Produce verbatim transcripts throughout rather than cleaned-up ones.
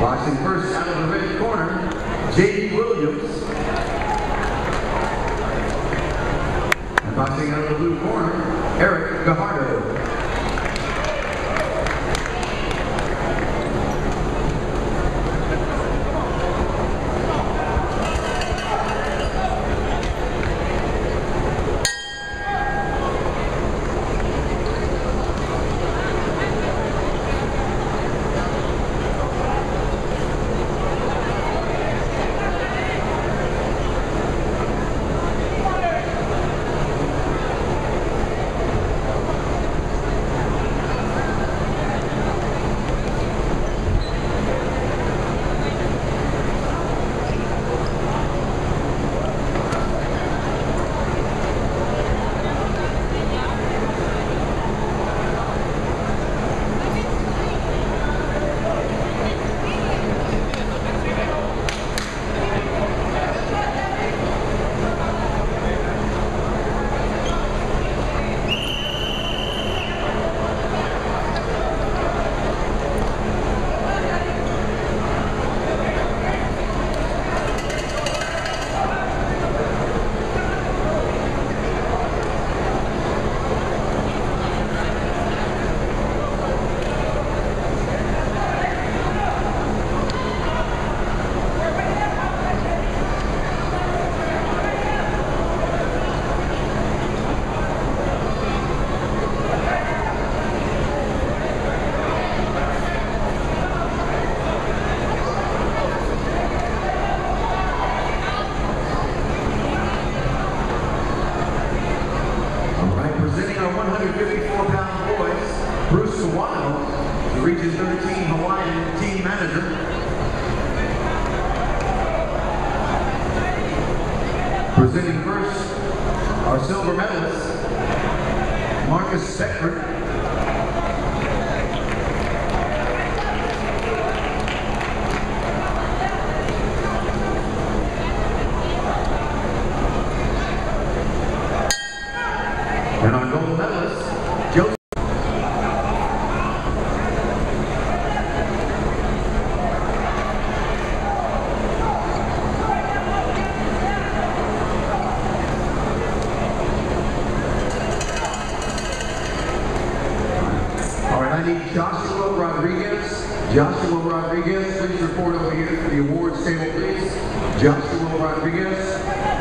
Boxing first out of the red corner, J D Williams. And boxing out of the blue corner, Eric Gajardo. Region thirteen Hawaiian team manager. Presenting first, our silver medalist, Marcus Beckford. And our gold medalist, Joseph. I need Joshua Rodriguez. Joshua Rodriguez, please report over here to the awards table, please. Joshua Rodriguez.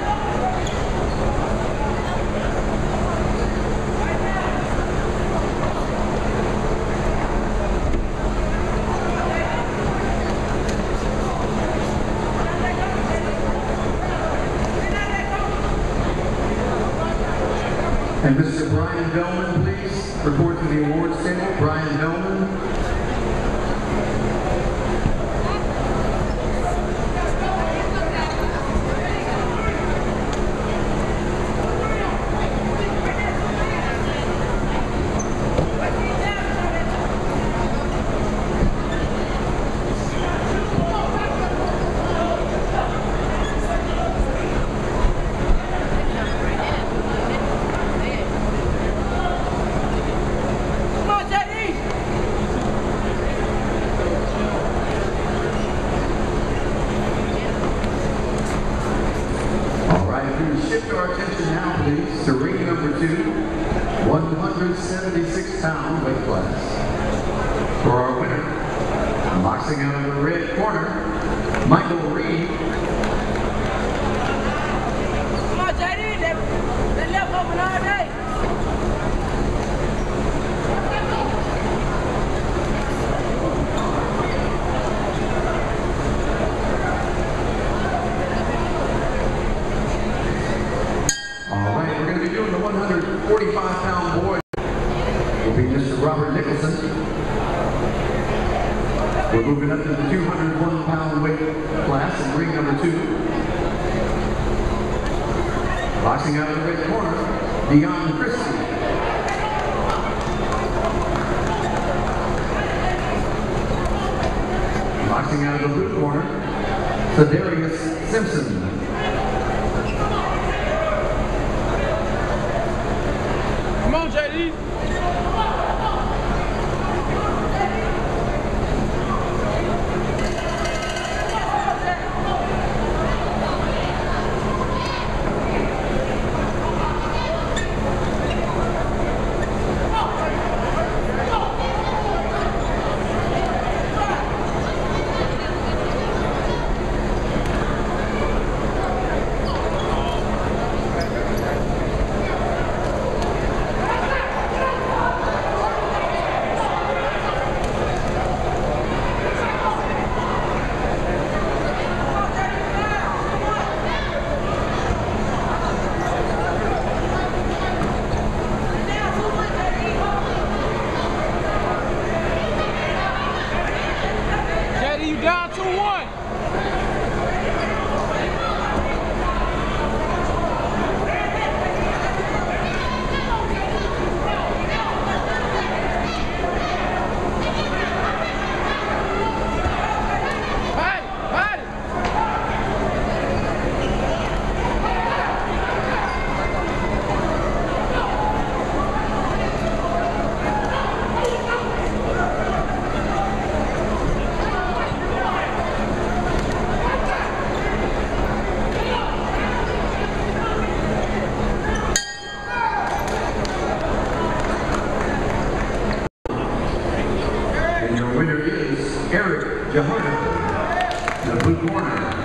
And Mister Brian Bellman, please report to the awards table. Brian Bellman. Shift our attention now, please, to ring number two, one hundred seventy-six pound weight class. For our winner, boxing out of the red corner, Michael Reed. Come on, J D, they left open all day. one hundred forty-five pound boy will be Mister Robert Nicholson. We're moving up to the two hundred one pound weight class in ring number two. Boxing out of the red corner, Dion Christie. Boxing out of the blue corner, Cedarius Simpson. Come on, J D. Eddie, you down two one. And your winner is Eric Jaharda, the blue corner.